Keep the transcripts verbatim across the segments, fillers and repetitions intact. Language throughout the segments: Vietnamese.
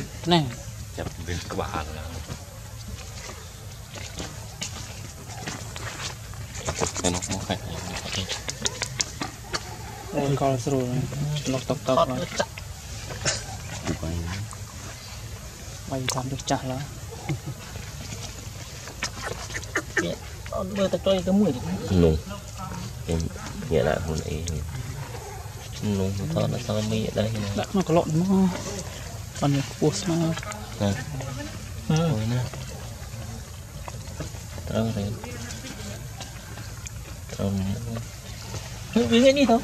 này chặt viên các bạn là cái nó không phải ôi con rồi nó tóc tóc rồi mày làm được chả là mưa ta chơi cái mũi nung em nghĩa là hôm nay nung thôi nó sao mi ở đây đã nó có lộn nó còn nhiều cuốn nó nè rồi nè trâu này trâu vì thế đi thôi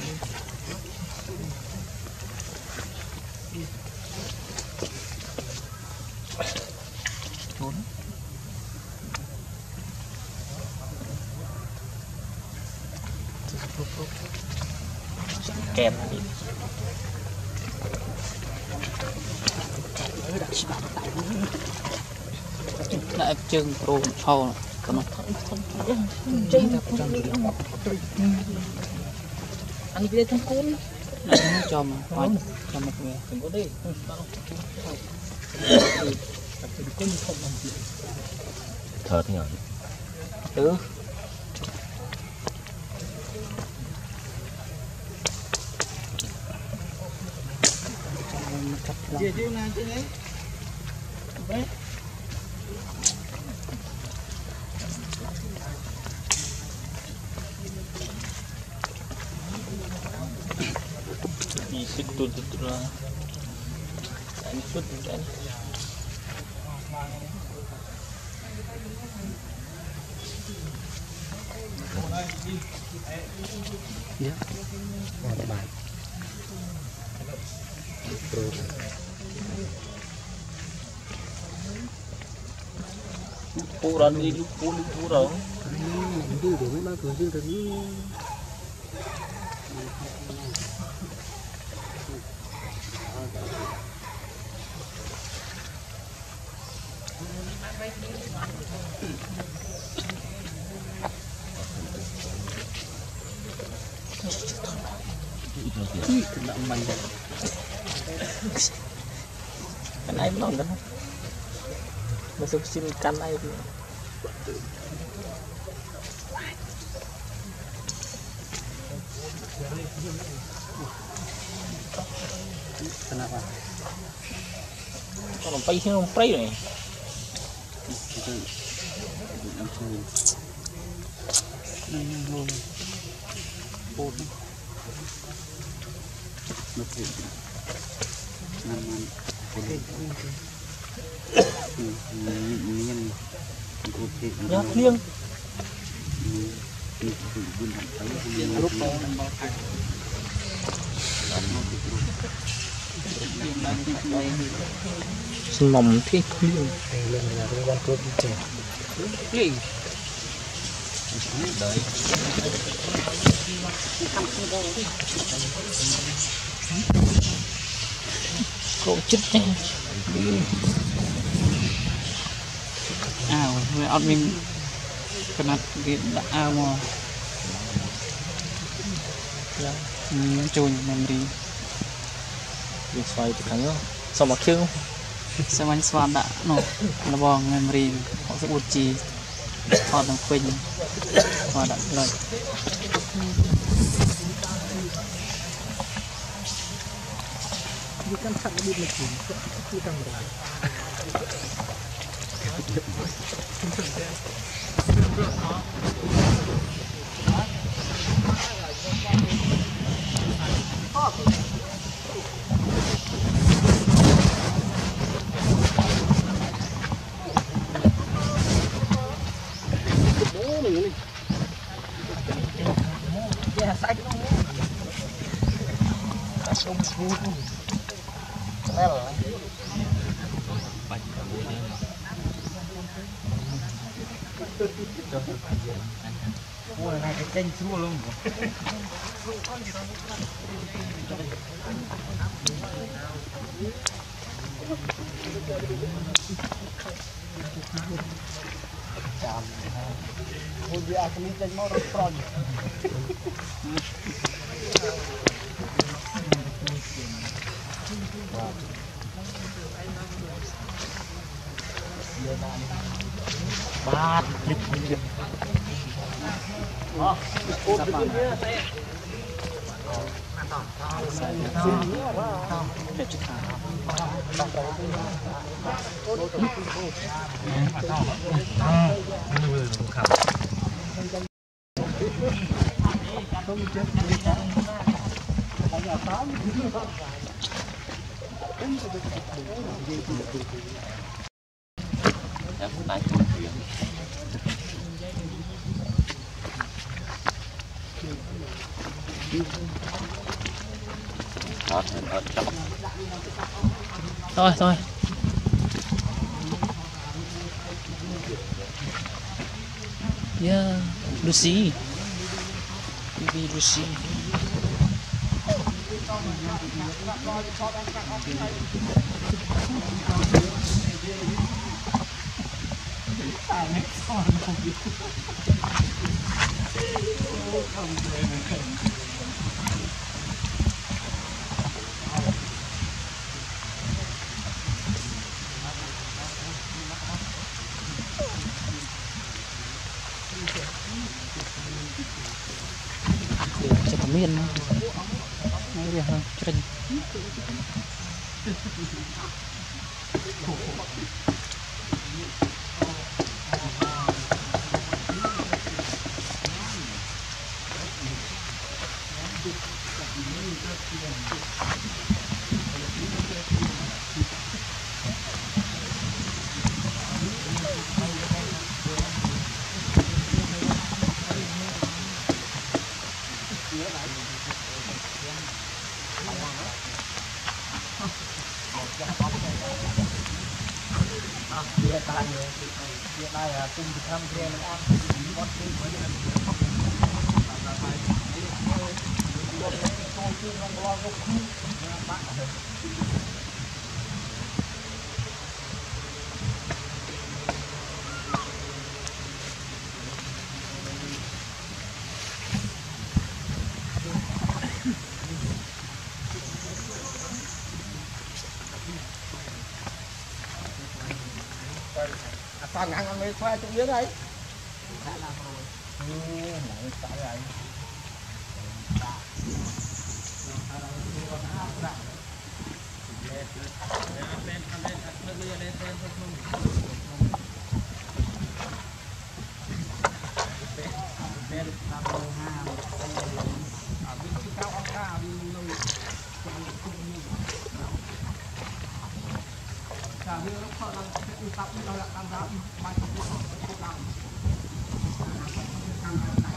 kẹp lại chân pro thò còn nó chân anh đi thằng cún cho mà hỏi cho một người đừng có đi thở thế nhở ừ Chị chị này chị ấy. Đấy. đi xích tuôn tuôn ra anh chút cái dạ cô ra đi lúc cô lúc cô rồi đi để mấy ba cửa riêng thật như mình cái này nó nữa mà sao xin cái này thì kenapa còn bay không bay này bột nó phải làm nhát liêng mỏng thế liêng liêng đấy cậu chết nha ảo người ăn mình cái mặt cái đã ao mà mình trôi mình đi đi xoay từ thằng đó sao mà kêu sao anh xoan đã nó là bong memory họ sẽ bút chì thọt bằng quỳnh và đặt lời đi căn sẵn đi lịch đi căn rồi ủa này cái kênh xua luôn ủa dia akan minta mau respon bát lịch lịch Ờ, cột cái kia sẽ để chút thả em lại đó ở trong thôi thôi yeah Lucy baby Lucy cho tấm miên nó đi hơn cho anh Hiện tại hiện tại là cùng thực tham gia nó ăn con kia mới được toàn ăn ăn mấy khoe trong miếng đấy. Ừ, lại tại vậy. Hãy subscribe cho kênh Ghiền Mì Gõ để không bỏ lỡ những video hấp dẫn.